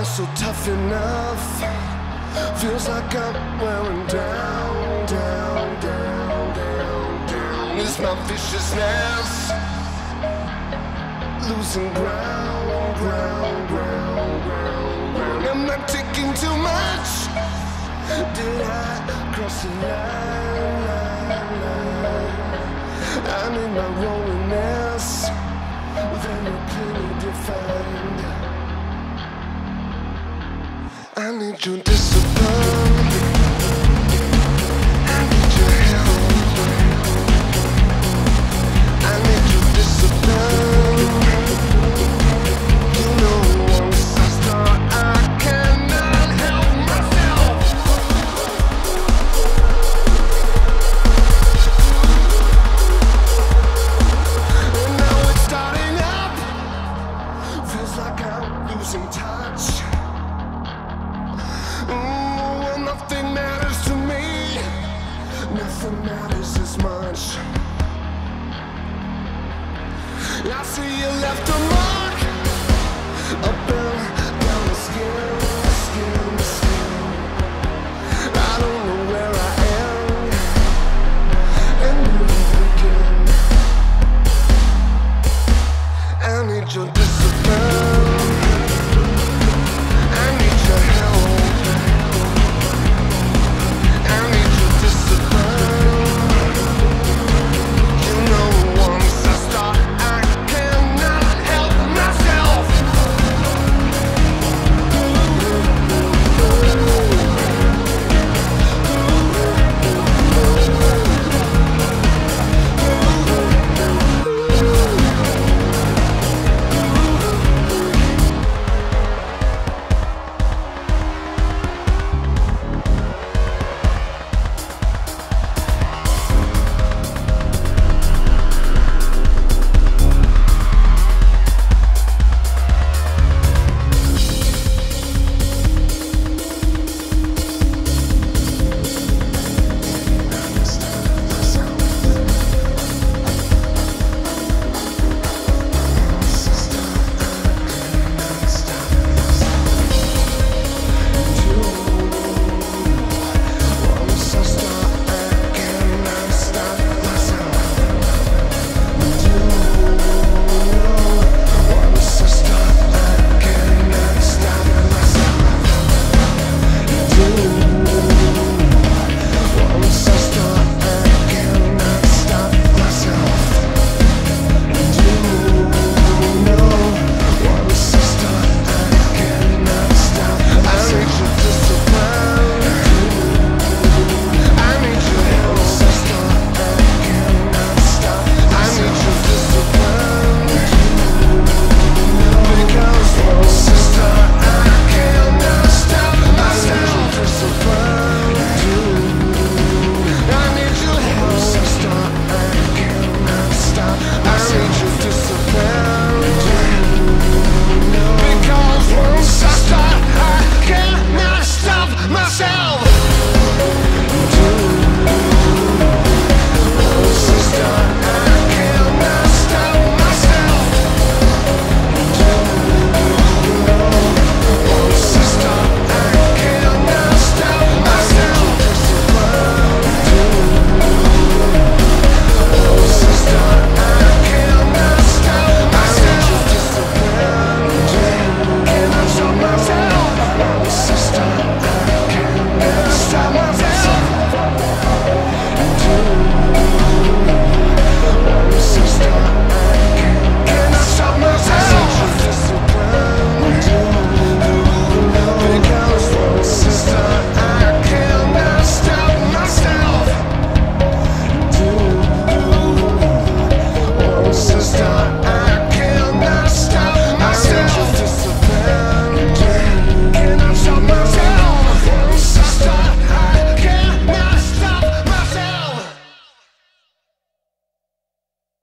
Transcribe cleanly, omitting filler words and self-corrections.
So tough enough, feels like I'm wearing down, down, down, down, down. Is my viciousness losing ground, ground, ground, ground, ground? Am I taking too much? Did I cross the line, line, line? I need my loneliness very clearly defined. I need your discipline. I need your help. I need your discipline. You know, once I start, I cannot help myself. And now it's starting up. Feels like I'm losing touch. When nothing matters to me, nothing matters as much. I see you left a mark.